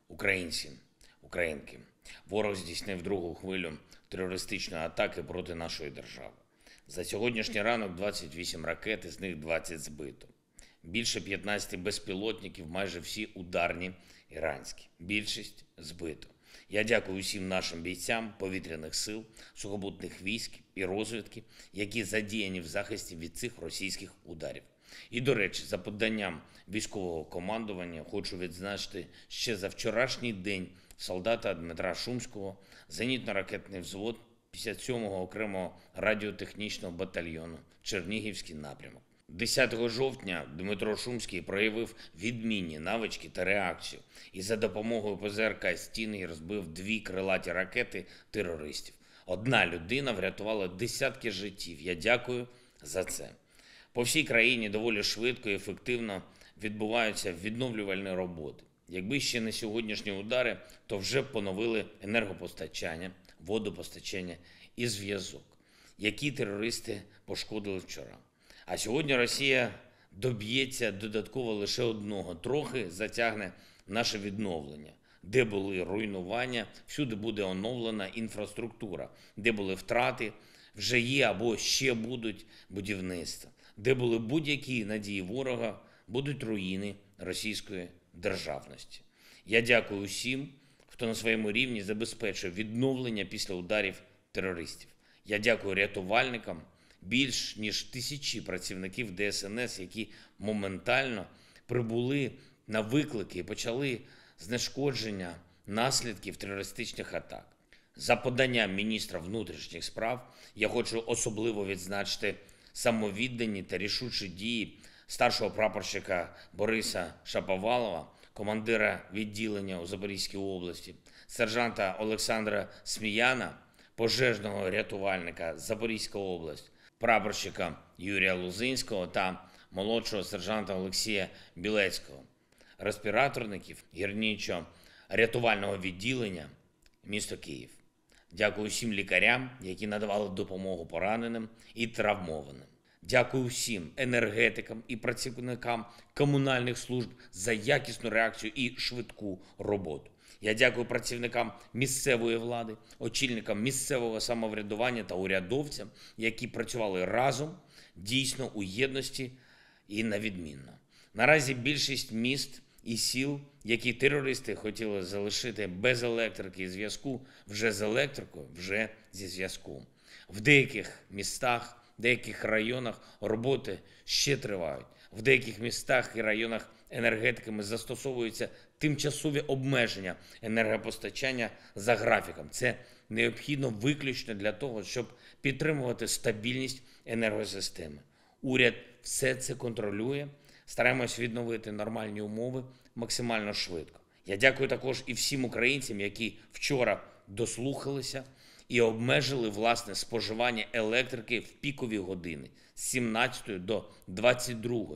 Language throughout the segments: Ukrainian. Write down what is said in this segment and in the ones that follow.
Українці, українки, ворог здійснив другу хвилю терористичної атаки проти нашої держави. За сьогоднішній ранок 28 ракет, із них 20 збито. Більше 15 безпілотників, майже всі ударні іранські. Більшість збито. Я дякую усім нашим бійцям повітряних сил, сухопутних військ і розвідки, які задіяні в захисті від цих російських ударів. І, до речі, за поданням військового командування хочу відзначити ще за вчорашній день солдата Дмитра Шумського, зенітно-ракетний взвод 57-го окремого радіотехнічного батальйону Чернігівський напрямок. 10 жовтня Дмитро Шумський проявив відмінні навички та реакцію і за допомогою ПЗРК «Стінгер» розбив 2 крилаті ракети терористів. Одна людина врятувала десятки життів. Я дякую за це. По всій країні доволі швидко і ефективно відбуваються відновлювальні роботи. Якби ще не сьогоднішні удари, то вже поновили енергопостачання, водопостачання і зв'язок, які терористи пошкодили вчора. А сьогодні Росія доб'ється додатково лише одного, трохи затягне наше відновлення. Де були руйнування, всюди буде оновлена інфраструктура, де були втрати, вже є або ще будуть будівництва. Де були будь-які надії ворога, будуть руїни російської державності. Я дякую усім, хто на своєму рівні забезпечує відновлення після ударів терористів. Я дякую рятувальникам, більш ніж 1000 працівників ДСНС, які моментально прибули на виклики і почали знешкодження наслідків терористичних атак. За поданням міністра внутрішніх справ я хочу особливо відзначити самовіддані та рішучі дії старшого прапорщика Бориса Шаповалова, командира відділення у Запорізькій області, сержанта Олександра Сміяна, пожежного рятувальника Запорізька область, прапорщика Юрія Лузинського та молодшого сержанта Олексія Білецького, респіраторників гірничо-рятувального відділення місто Київ. Дякую всім лікарям, які надавали допомогу пораненим і травмованим. Дякую всім енергетикам і працівникам комунальних служб за якісну реакцію і швидку роботу. Я дякую працівникам місцевої влади, очільникам місцевого самоврядування та урядовцям, які працювали разом, дійсно у єдності і навідмінно. Наразі більшість міст і сіл, які терористи хотіли залишити без електрики і зв'язку, вже з електрикою, вже зі зв'язком. В деяких містах, в деяких районах роботи ще тривають. В деяких містах і районах енергетиками застосовуються тимчасові обмеження енергопостачання за графіком. Це необхідно виключно для того, щоб підтримувати стабільність енергосистеми. Уряд все це контролює. Стараємось відновити нормальні умови максимально швидко. Я дякую також і всім українцям, які вчора дослухалися і обмежили власне споживання електрики в пікові години з 17 до 22.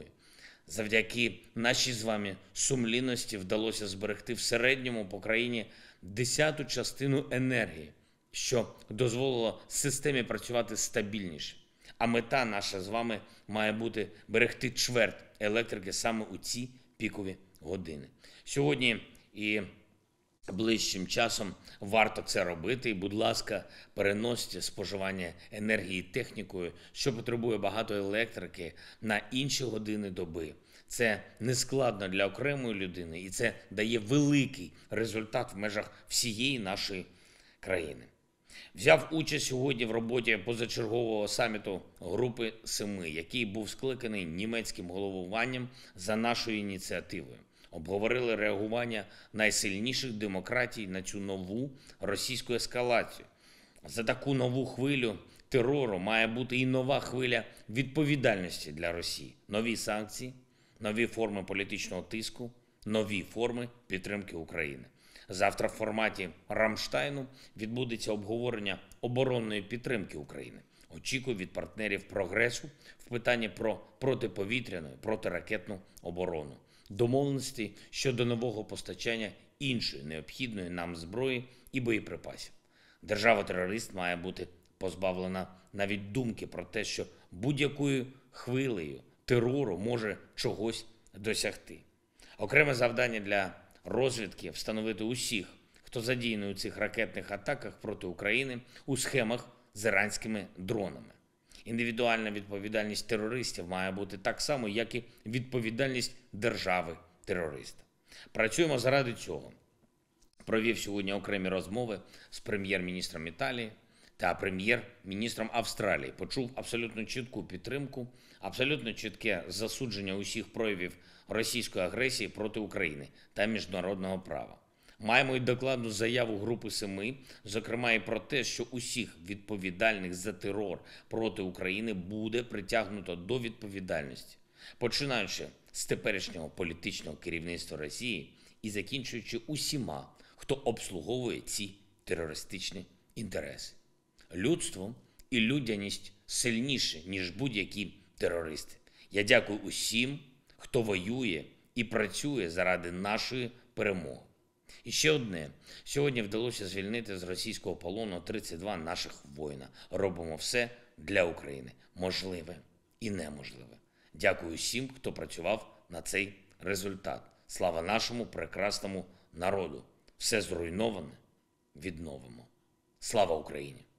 Завдяки нашій з вами сумлінності вдалося зберегти в середньому по країні 10-ту частину енергії, що дозволило системі працювати стабільніше. А мета наша з вами має бути берегти чверть електрики саме у ці пікові години. Сьогодні і ближчим часом варто це робити. І, будь ласка, переносьте споживання енергії технікою, що потребує багато електрики, на інші години доби. Це не складно для окремої людини і це дає великий результат в межах всієї нашої країни. Взяв участь сьогодні в роботі позачергового саміту Групи Семи, який був скликаний німецьким головуванням за нашою ініціативою. Обговорили реагування найсильніших демократій на цю нову російську ескалацію. За таку нову хвилю терору має бути і нова хвиля відповідальності для Росії. Нові санкції, нові форми політичного тиску, нові форми підтримки України. Завтра в форматі Рамштайну відбудеться обговорення оборонної підтримки України. Очікую від партнерів прогресу в питанні про протиповітряну, протиракетну оборону. Домовленості щодо нового постачання іншої необхідної нам зброї і боєприпасів. Держава-терорист має бути позбавлена навіть думки про те, що будь-якою хвилею терору може чогось досягти. Окреме завдання для розвідки встановити усіх, хто задіяний у цих ракетних атаках проти України у схемах з іранськими дронами. Індивідуальна відповідальність терористів має бути так само, як і відповідальність держави-терориста. Працюємо заради цього. Провів сьогодні окремі розмови з прем'єр-міністром Італії та прем'єр-міністром Австралії. Почув абсолютно чітку підтримку, абсолютно чітке засудження усіх проявів російської агресії проти України та міжнародного права. Маємо й докладну заяву Групи Семи, зокрема і про те, що усіх відповідальних за терор проти України буде притягнуто до відповідальності, починаючи з теперішнього політичного керівництва Росії і закінчуючи усіма, хто обслуговує ці терористичні інтереси. Людство і людяність сильніші, ніж будь-які терористи. Я дякую усім, хто воює і працює заради нашої перемоги. І ще одне. Сьогодні вдалося звільнити з російського полону 32 наших воїна. Робимо все для України. Можливе і неможливе. Дякую всім, хто працював на цей результат. Слава нашому прекрасному народу. Все зруйноване відновимо. Слава Україні!